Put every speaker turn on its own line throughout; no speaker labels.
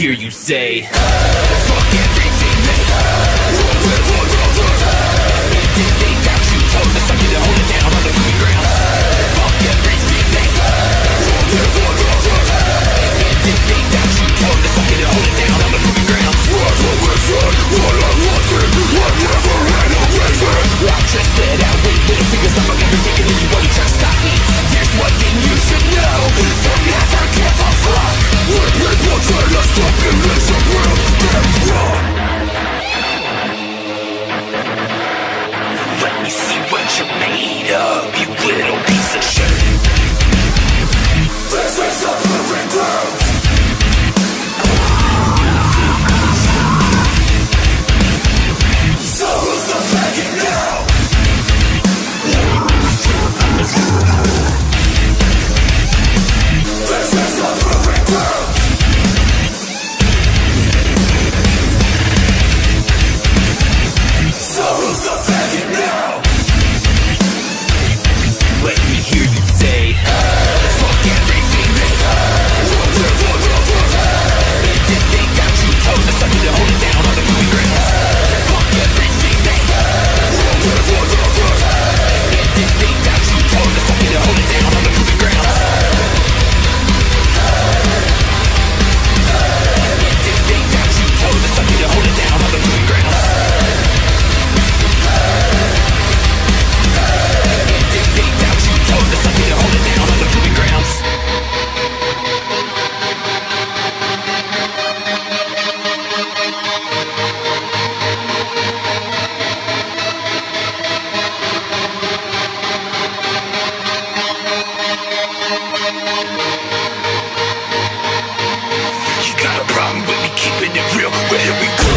hear you say, fuck everything they heard. Did they doubt you? Told us something to hold it down on the moving ground. Fuck everything they heard. Did they doubt you? Told us something to hold it down on the moving ground. What I wanted, I never ran away from. I just said out with little fingers up on everything, and anybody try to stop me. There's one thing you should know, so never give a fuck. When people try to stop you, listen, will get wrong. Let me see what you're made of, you little piece of shit. This is a proving ground. So who's the faggot now? This is a proving ground. So who's the faggot now? Let me hear you say, fuck everything they heard. Did they doubt you? Told us something to hold it down on the moving ground. Fuck everything they heard. Did they doubt you? Told us something to hold it down on the moving ground. Did they doubt you? Told us something to hold it down on the moving ground. Did they doubt you? Told us something to hold it down on the proving grounds. You got a problem with me keeping it real? Where do we go?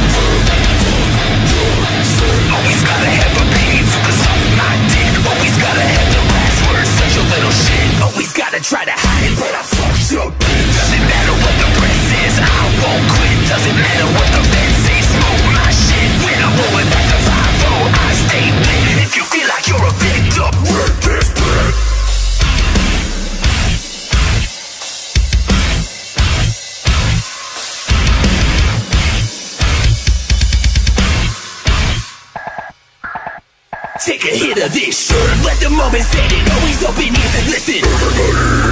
Always gotta have opinions, you can suck my dick. Always gotta have the last word, such a little shit. Always gotta try to hide it, but I fucked your bitch. Doesn't matter what the press says, I won't quit. Doesn't matter what the feds say, smoke my shit. When I'm rolling back to 5-0, I stay lit. If you feel like you're a victim, rip this bit. Take a hit of this shit, let the moment set it. Always open ears and listen.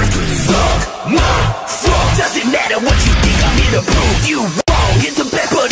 Suck my fuck. Doesn't matter what you think, I'm here to prove you wrong. Hit the bed, but